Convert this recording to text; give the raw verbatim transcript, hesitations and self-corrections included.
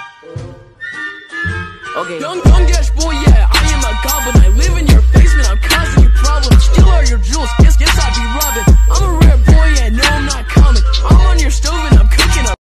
Okay. Young, young Gash boy, yeah, I am a god, but I live in